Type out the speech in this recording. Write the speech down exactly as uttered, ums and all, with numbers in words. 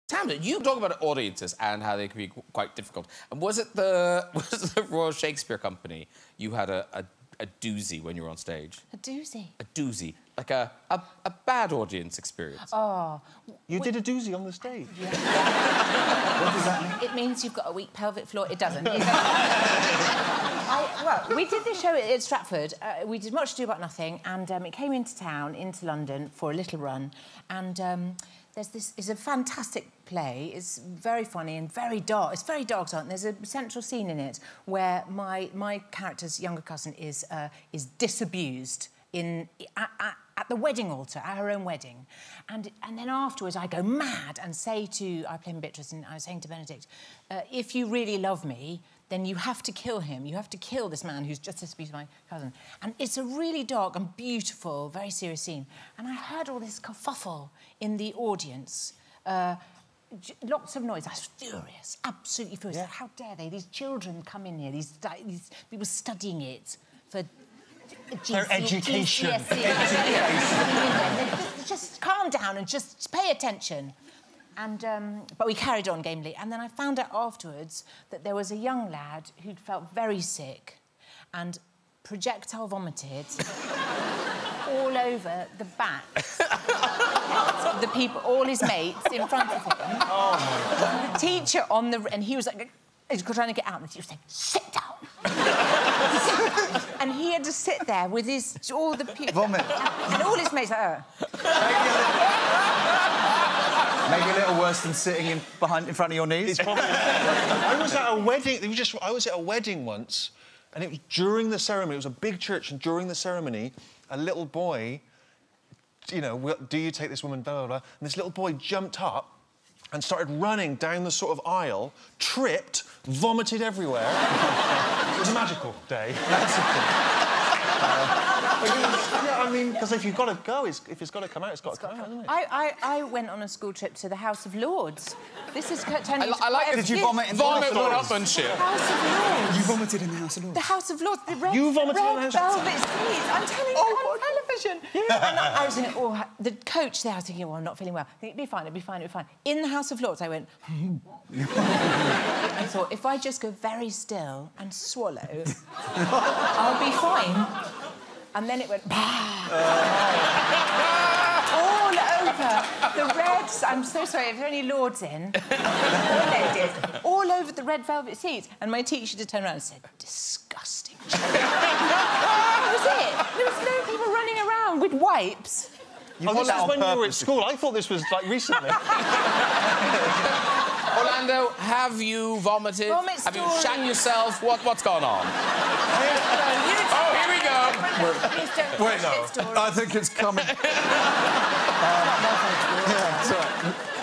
Tamsin, you talk about audiences and how they can be quite difficult. And was it the was it the Royal Shakespeare Company you had a, a, a doozy when you were on stage? A doozy? A doozy. Like a, a, a bad audience experience. Oh. You did a doozy on the stage? Yeah. What does that mean? It means you've got a weak pelvic floor. It doesn't. I, well, we did this show at Stratford. Uh, we did Much Ado About Nothing, and um, it came into town, into London, for a little run. And um, there's this... It's a fantastic play. It's very funny and very dark. It's very dark, and there's a central scene in it where my, my character's younger cousin is, uh, is disabused in... At, at, at the wedding altar, at her own wedding. And, and then afterwards, I go mad and say to... I play Beatrice, and I was saying to Benedict, uh, if you really love me, then you have to kill him. You have to kill this man who's just disabused my cousin. And it's a really dark and beautiful, very serious scene. And I heard all this kerfuffle in the audience. Uh, lots of noise. I was furious, absolutely furious. Yeah. How dare they? These children come in here, these, these people studying it for... G Their education. G C S E. Education. just, just calm down and just pay attention. And, um, but we carried on gamely. And then I found out afterwards that there was a young lad who'd felt very sick and projectile vomited all over the back. The people, all his mates in front of him. Oh, my God. The teacher on the... And he was like... He was trying to get out, and the teacher was saying, sit down. And he had to sit there with his... all the people... Vomit. And, and all his mates like, oh. Maybe a little worse than sitting in behind in front of your knees. It's probably... I was at a wedding. It was just. I was at a wedding once, and it was during the ceremony. It was a big church, and during the ceremony, a little boy, you know, do you take this woman? Blah blah blah. And this little boy jumped up and started running down the sort of aisle, tripped, vomited everywhere. It was a magical day. That's uh, yeah, I mean, because if you've got to go, it's, if it's got to come out, it's got it's to come out, hasn't it? I, I, I went on a school trip to the House of Lords. This is turning I, I like it. Did you vomit in the vomit House of one upmanship? House of Lords. You vomited in the House of Lords? The House of Lords. The red, You vomited red in the House of Lords? velvet seats. I'm telling you, Oh, on television. Yeah. And I, I was thinking, oh, the coach there, I was thinking, well, I'm not feeling well. I think, it'd be fine, it'd be fine, it'd be fine. In the House of Lords, I went... I thought, if I just go very still and swallow, I'll be fine. And then it went... all over the reds. I'm so sorry, if there are any lords in, or ladies, all over the red velvet seats. And my teacher just turned around and said, disgusting. That was it. There was no people running around with wipes. You oh, this is when you were at school. I thought this was, like, recently. Orlando, have you vomited? Vomit have story. you shat yourself? What, what's going on? No, Oh, here we go. Please don't Wait, no. I think it's coming. um, yeah, sorry.